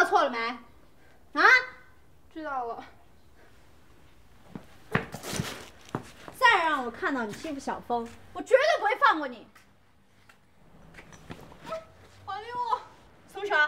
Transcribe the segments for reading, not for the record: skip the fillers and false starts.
错了没？啊？ 知道了。 再让我看到你欺负小峰，我绝对不会放过你。 还给我！ 松手！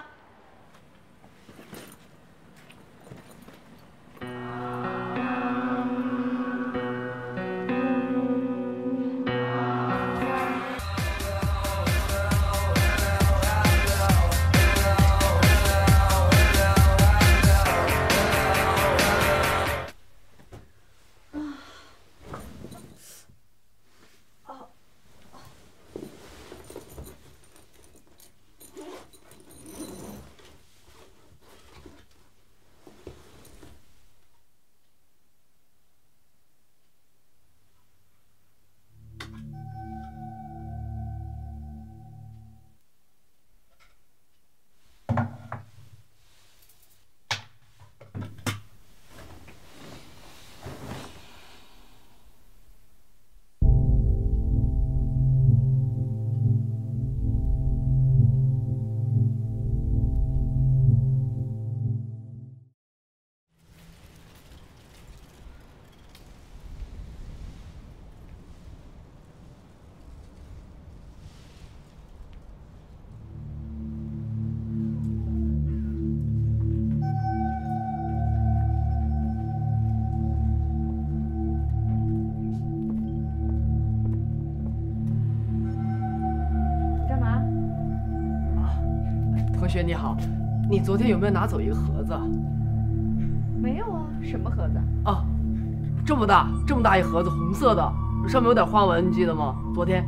同学你好，你昨天有没有拿走一个盒子？ 没有啊，什么盒子？ 啊，这么大一盒子，红色的，上面有点花纹，你记得吗？昨天。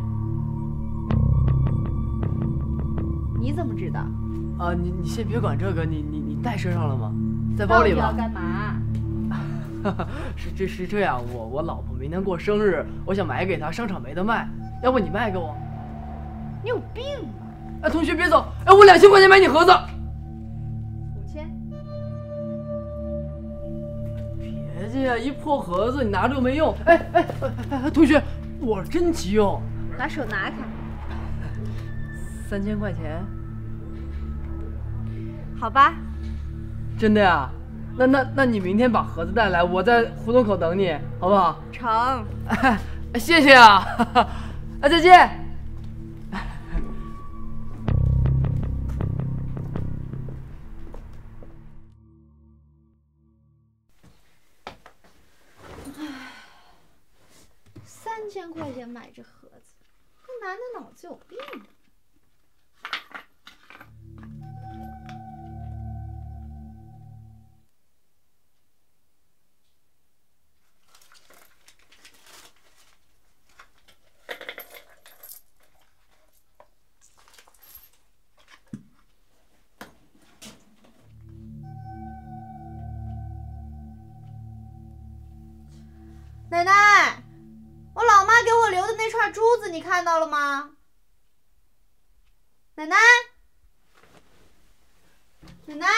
你怎么知道？ 啊，你先别管这个，你带身上了吗？在包里吧。 要干嘛？ 是这样，我老婆明天过生日，我想买给她，商场没得卖，要不你卖给我？ 你有病吧？ 哎，同学别走！哎，我2000块钱买你盒子。 5000。 别介，一破盒子你拿着又没用。哎，同学，我真急用。 拿手拿开。 3000块钱。好吧。 真的呀？那你明天把盒子带来，我在胡同口等你，好不好？ 成。 谢谢啊。再见。 3000块钱买这盒子，这男的脑子有病啊！奶奶。我老妈给我留的那串珠子，你看到了吗？奶奶，奶奶，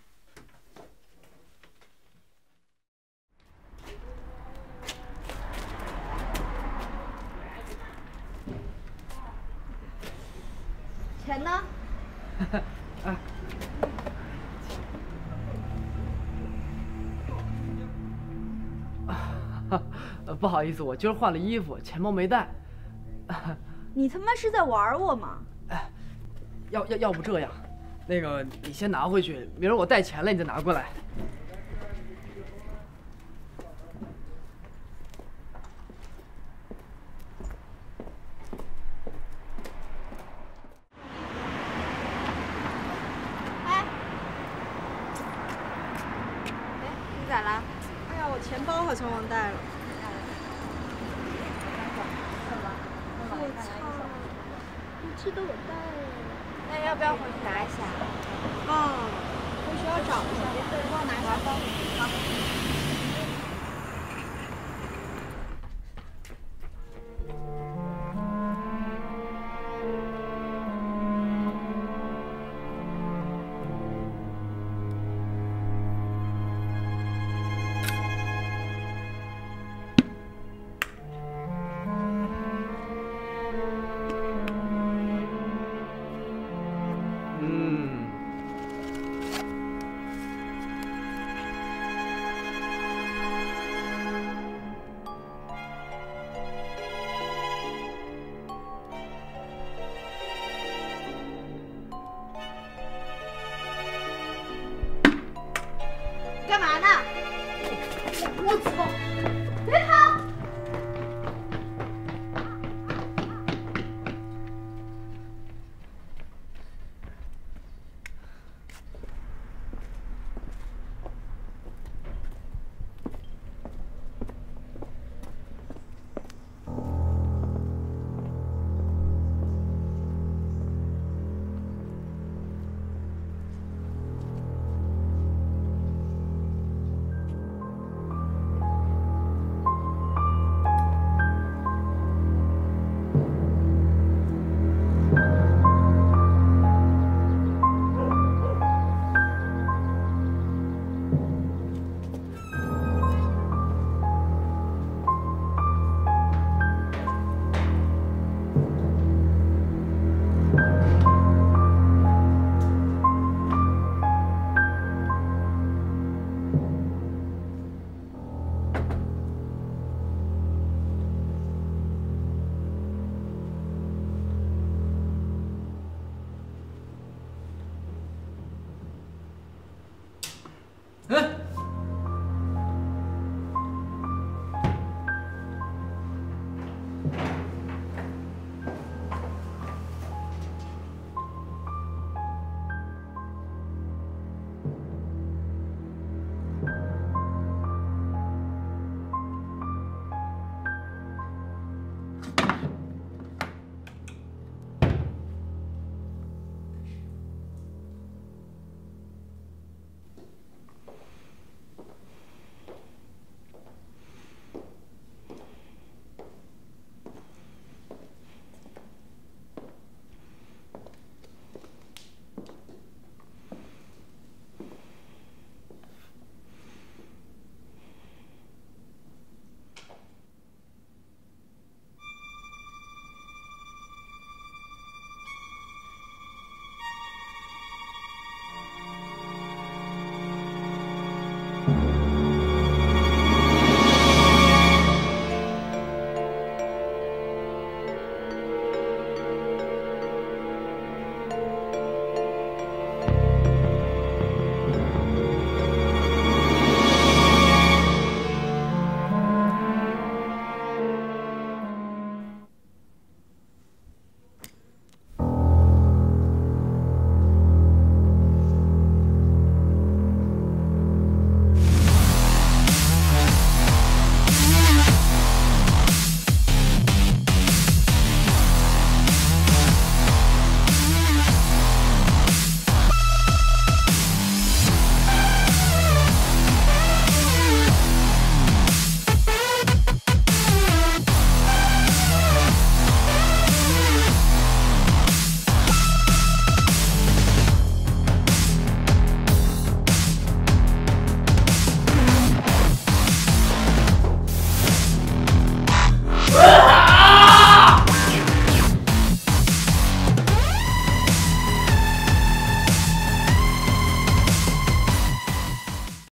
钱呢？ 不好意思，我今儿换了衣服，钱包没带。 你他妈是在玩我吗？ 哎，要不这样，那个你先拿回去，明儿我带钱了你再拿过来。 哎，你咋了？ 哎呀，我钱包好像忘带了。我操！我记得我带了。 那要不要回去拿一下？ 回学校找一下。 对，帮我拿一下包。好。 了。